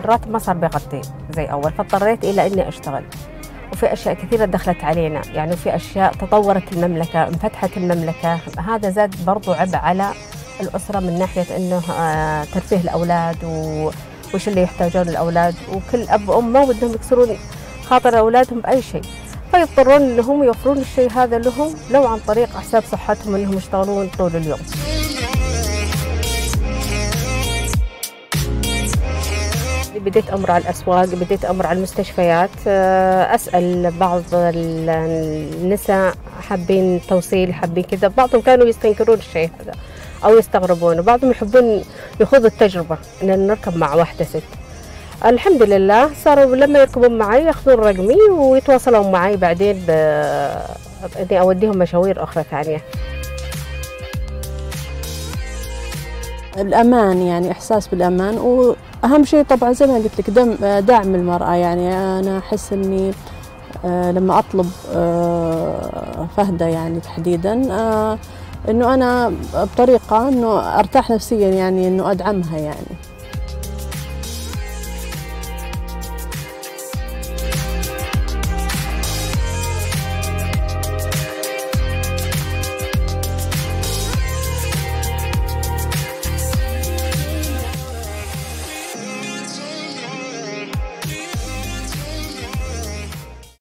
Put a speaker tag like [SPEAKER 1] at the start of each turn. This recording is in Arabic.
[SPEAKER 1] الراتب ما صار بيغطي زي أول، فاضطريت إلى إني أشتغل. وفي أشياء كثيرة دخلت علينا، يعني في أشياء تطورت المملكة، انفتحت المملكة، هذا زاد برضو عبء على الأسرة من ناحية إنه ترفيه الأولاد وش اللي يحتاجون الأولاد، وكل أب وأم ما بدهم يكسرون خاطر أولادهم بأي شيء، فيضطرون إنهم يوفرون الشيء هذا لهم لو عن طريق حساب صحتهم إنهم يشتغلون طول اليوم. بديت أمر على الأسواق، بديت أمر على المستشفيات، أسأل بعض النساء حابين توصيل، حابين كذا، بعضهم كانوا يستنكرون الشيء هذا أو يستغربون، وبعضهم يحبون يخوضوا التجربة إن نركب مع واحدة ست. الحمد لله صاروا لما يركبون معي ياخذون رقمي ويتواصلون معي بعدين إني أوديهم مشاوير أخرى ثانية.
[SPEAKER 2] الأمان، يعني إحساس بالأمان، وأهم شيء طبعا زي ما قلت لك دعم المرأة. يعني أنا أحس إني لما أطلب فهدة يعني تحديدا إنه أنا بطريقة إنه أرتاح نفسيا، يعني إنه أدعمها يعني.